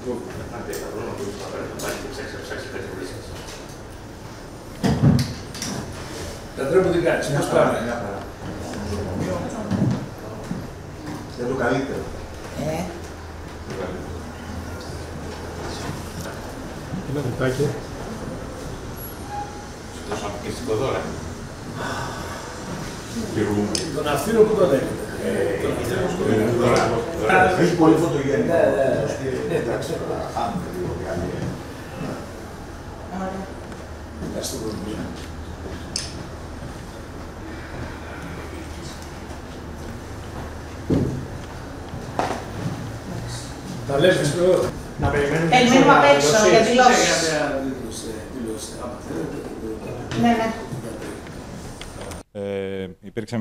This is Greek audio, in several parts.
Αντρέα, που τι κάνεις, πώς πάμε? Για το καλύτερο. Ένα κουτάκι. Σου δώσω αποκριστικό δώρα. Τον αυθύρο που τον έχετε. Έχει πολύ φωτογένεια. Ναι, εντάξει. Χάνουμε λίγο καλή. Ευχαριστώ πολύ. Τα λες δυστυχώς. Να περιμένουμε απ' έξω για δηλώσεις. Ναι, ναι. Υπήρξε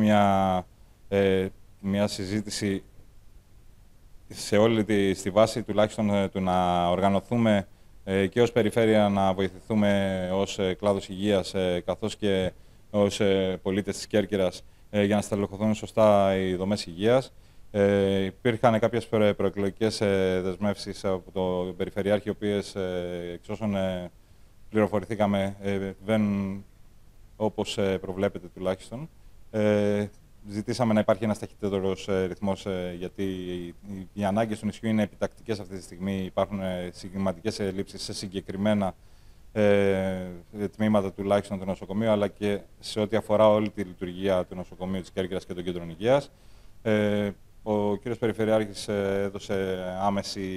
μια συζήτηση σε όλη στη βάση τουλάχιστον του να οργανωθούμε και ως περιφέρεια να βοηθηθούμε ως κλάδος υγείας καθώς και ως πολίτες της Κέρκυρας για να στελεχωθούν σωστά οι δομές υγείας. Υπήρχαν κάποιες προεκλογικές δεσμεύσεις από το Περιφερειάρχη, οι οποίες εξ όσων πληροφορηθήκαμε βαίνουν όπως προβλέπεται τουλάχιστον. Ζητήσαμε να υπάρχει ένας ταχύτερος ρυθμός, γιατί οι ανάγκες του νησιού είναι επιτακτικές αυτή τη στιγμή. Υπάρχουν σημαντικές ελλείψεις σε συγκεκριμένα τμήματα τουλάχιστον του νοσοκομείου, αλλά και σε ό,τι αφορά όλη τη λειτουργία του νοσοκομείου της Κέρκυρας και των κέντρων υγείας. Ο κύριος Περιφερειάρχης έδωσε άμεση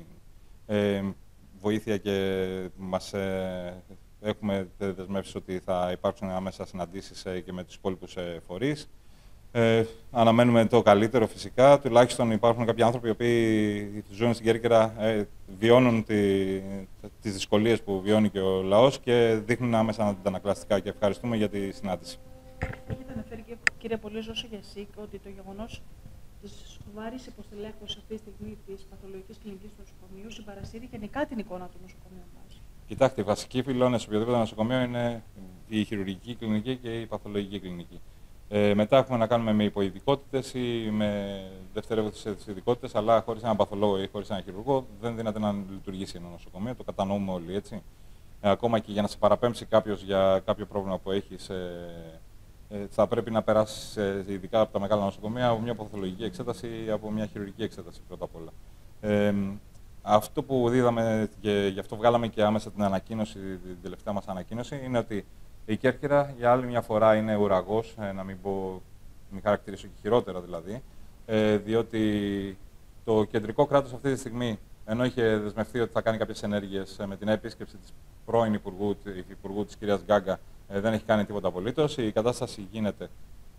βοήθεια και μας έχουμε δεσμεύσει ότι θα υπάρξουν άμεσα συναντήσεις και με τους υπόλοιπους φορείς. Αναμένουμε το καλύτερο φυσικά. Τουλάχιστον υπάρχουν κάποιοι άνθρωποι οι οποίοι ζουν στην Κέρκυρα, βιώνουν τις δυσκολίες που βιώνει και ο λαός και δείχνουν άμεσα αντανακλαστικά, και ευχαριστούμε για τη συνάντηση. Έχετε αναφέρει, κύριε Πολύζωσο, για ΣΥΚ, ότι το γεγονός της σοβαρής υποστελέχωσης αυτή τη στιγμή της παθολογικής κλινικής του νοσοκομείου συμπαρασύρει γενικά την εικόνα του νοσοκομείου μας. Κοιτάξτε, οι βασικοί πυλώνες σε οποιοδήποτε νοσοκομείο είναι η χειρουργική κλινική και η παθολογική κλινική. Μετά έχουμε να κάνουμε με υποειδικότητες ή με δευτερεύουσες ειδικότητες, αλλά χωρίς έναν παθολόγο ή χωρίς έναν χειρουργό δεν δύναται να λειτουργήσει ένα νοσοκομείο. Το κατανοούμε όλοι, έτσι. Ακόμα και για να σε παραπέμψει κάποιος για κάποιο πρόβλημα που έχεις, θα πρέπει να περάσει, ειδικά από τα μεγάλα νοσοκομεία, από μια παθολογική εξέταση ή από μια χειρουργική εξέταση πρώτα απ' όλα. Αυτό που δίδαμε και γι' αυτό βγάλαμε και άμεσα την ανακοίνωση, την τελευταία μας ανακοίνωση, είναι ότι η Κέρκυρα για άλλη μια φορά είναι ουραγός, να μην χαρακτηρίσω και χειρότερα δηλαδή, διότι το κεντρικό κράτος αυτή τη στιγμή, ενώ είχε δεσμευτεί ότι θα κάνει κάποιες ενέργειες με την επίσκεψη της πρώην Υπουργού της κυρίας Γκάγκα, δεν έχει κάνει τίποτα απολύτως. Η κατάσταση γίνεται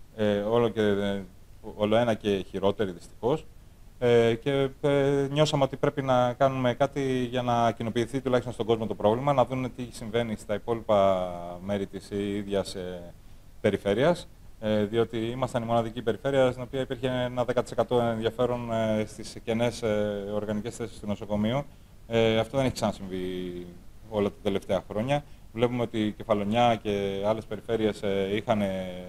όλο ένα και χειρότερη δυστυχώς. Και νιώσαμε ότι πρέπει να κάνουμε κάτι για να κοινοποιηθεί τουλάχιστον στον κόσμο το πρόβλημα, να δουν τι συμβαίνει στα υπόλοιπα μέρη της ίδιας περιφέρειας, διότι ήμασταν η μοναδική περιφέρεια στην οποία υπήρχε ένα 10% ενδιαφέρον στις κενές οργανικές θέσεις του νοσοκομείου. Αυτό δεν έχει ξανασυμβεί όλα τα τελευταία χρόνια. Βλέπουμε ότι η Κεφαλονιά και άλλες περιφέρειες είχαν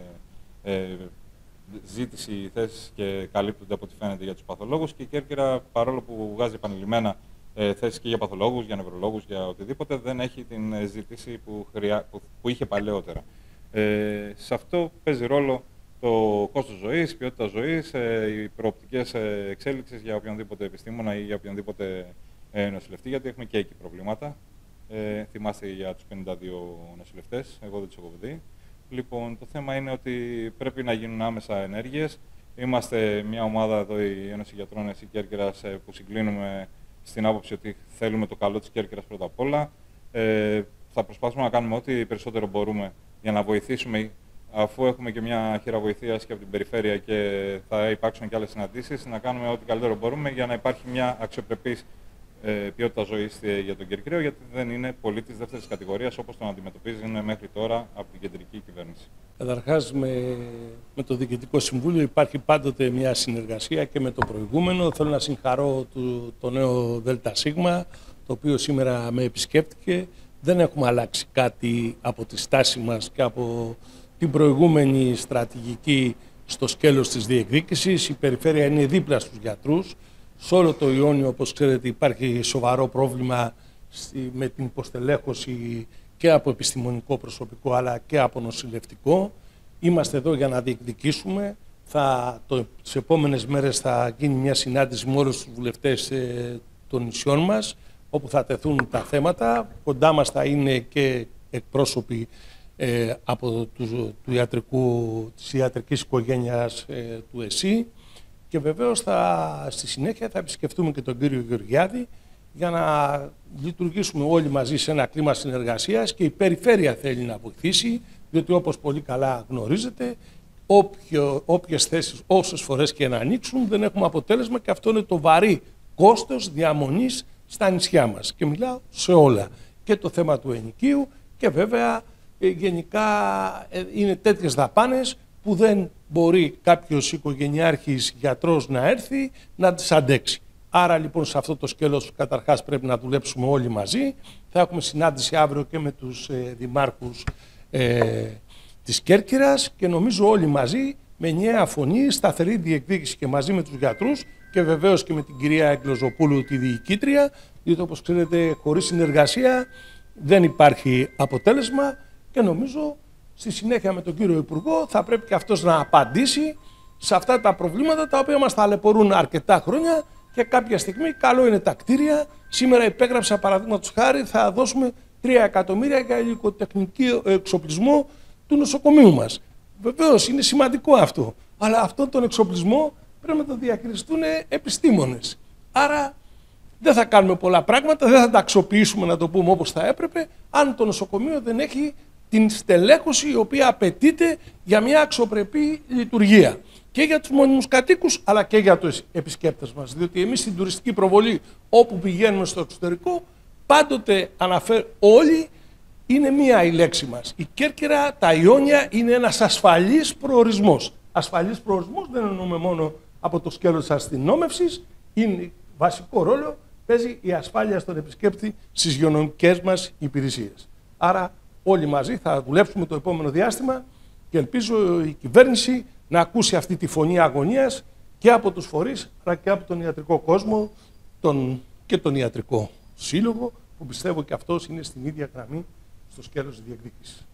ζήτηση θέσεις και καλύπτονται από ό,τι φαίνεται για τους παθολόγους, και η Κέρκυρα, παρόλο που βγάζει επανειλημμένα θέσεις και για παθολόγους, για νευρολόγους, για οτιδήποτε, δεν έχει την ζήτηση που είχε παλαιότερα. Σε αυτό παίζει ρόλο το κόστος ζωής, η ποιότητα ζωής, οι προοπτικές εξέλιξης για οποιονδήποτε επιστήμονα ή για οποιονδήποτε νοσηλευτή, γιατί έχουμε και εκεί προβλήματα. Θυμάστε για τους 52 νοσηλευτές, εγώ δεν τους έχω δει. Λοιπόν, το θέμα είναι ότι πρέπει να γίνουν άμεσα ενέργειες. Είμαστε μια ομάδα εδώ, η Ένωση Γιατρών ΕΣΥ Κέρκυρας, που συγκλίνουμε στην άποψη ότι θέλουμε το καλό της Κέρκυρας πρώτα απ' όλα. Θα προσπαθούμε να κάνουμε ό,τι περισσότερο μπορούμε για να βοηθήσουμε, αφού έχουμε και μια χείρα βοηθείας και από την περιφέρεια και θα υπάρξουν και άλλες συναντήσεις, να κάνουμε ό,τι καλύτερο μπορούμε για να υπάρχει μια αξιοπρεπής ποιότητα ζωής για τον Κερκυραίο, γιατί δεν είναι πολίτης δεύτερης κατηγορίας όπως τον αντιμετωπίζουν μέχρι τώρα από την κεντρική κυβέρνηση. Καταρχάς, με το Διοικητικό Συμβούλιο υπάρχει πάντοτε μια συνεργασία και με το προηγούμενο. Θέλω να συγχαρώ το νέο ΔΣ, το οποίο σήμερα με επισκέπτηκε. Δεν έχουμε αλλάξει κάτι από τη στάση μας και από την προηγούμενη στρατηγική στο σκέλος της διεκδίκησης. Η περιφέρεια είναι δίπλα στους γιατρούς. Σε όλο το Ιόνιο, όπως ξέρετε, υπάρχει σοβαρό πρόβλημα με την υποστελέχωση και από επιστημονικό προσωπικό αλλά και από νοσηλευτικό. Είμαστε εδώ για να διεκδικήσουμε. Τις επόμενες μέρες θα γίνει μια συνάντηση με όλους τους βουλευτές των νησιών μας, όπου θα τεθούν τα θέματα. Κοντά μας θα είναι και εκπρόσωποι από της ιατρικής οικογένειας του ΕΣΥ και βεβαίως στη συνέχεια θα επισκεφτούμε και τον κύριο Γεωργιάδη για να λειτουργήσουμε όλοι μαζί σε ένα κλίμα συνεργασίας και η περιφέρεια θέλει να βοηθήσει, διότι όπως πολύ καλά γνωρίζετε, όποιες θέσεις, όσες φορές και να ανοίξουν, δεν έχουμε αποτέλεσμα και αυτό είναι το βαρύ κόστος διαμονής στα νησιά μας. Και μιλάω σε όλα. Και το θέμα του ενοικίου και βέβαια γενικά είναι τέτοιες δαπάνες που δεν μπορεί κάποιος οικογενειάρχης γιατρός να έρθει να τις αντέξει. Άρα λοιπόν σε αυτό το σκέλος καταρχάς πρέπει να δουλέψουμε όλοι μαζί. Θα έχουμε συνάντηση αύριο και με τους δημάρχους της Κέρκυρας και νομίζω όλοι μαζί με ενιαία φωνή, σταθερή διεκδίκηση και μαζί με τους γιατρούς και βεβαίως και με την κυρία Εγκλωζοπούλου, τη διοικήτρια, διότι όπως ξέρετε χωρίς συνεργασία δεν υπάρχει αποτέλεσμα και νομίζω στη συνέχεια με τον κύριο Υπουργό θα πρέπει και αυτός να απαντήσει σε αυτά τα προβλήματα τα οποία μας ταλαιπωρούν αρκετά χρόνια και κάποια στιγμή καλό είναι τα κτίρια. Σήμερα υπέγραψα παραδείγματος χάρη θα δώσουμε 3 εκατομμύρια για υλικοτεχνικό εξοπλισμό του νοσοκομείου μας. Βεβαίως είναι σημαντικό αυτό, αλλά αυτόν τον εξοπλισμό πρέπει να το διαχειριστούν επιστήμονες. Άρα δεν θα κάνουμε πολλά πράγματα, δεν θα τα αξιοποιήσουμε να το πούμε όπως θα έπρεπε, αν το νοσοκομείο δεν έχει την στελέχωση η οποία απαιτείται για μια αξιοπρεπή λειτουργία. Και για τους μόνιμους κατοίκους, αλλά και για τους επισκέπτες μας. Διότι εμείς στην τουριστική προβολή, όπου πηγαίνουμε στο εξωτερικό, πάντοτε όλοι είναι μία η λέξη μας. Η Κέρκυρα, τα Ιόνια είναι ένας ασφαλής προορισμός. Ασφαλής προορισμός δεν εννοούμε μόνο από το σκέλος της αστυνόμευσης, είναι βασικό ρόλο παίζει η ασφάλεια στον επισκέπτη στις υγειονομικές μας υπηρεσίες. Άρα όλοι μαζί θα δουλέψουμε το επόμενο διάστημα και ελπίζω η κυβέρνηση να ακούσει αυτή τη φωνή αγωνίας και από τους φορείς αλλά και από τον ιατρικό κόσμο και τον ιατρικό σύλλογο που πιστεύω και αυτός είναι στην ίδια γραμμή στο σκέλος της διεκδίκησης.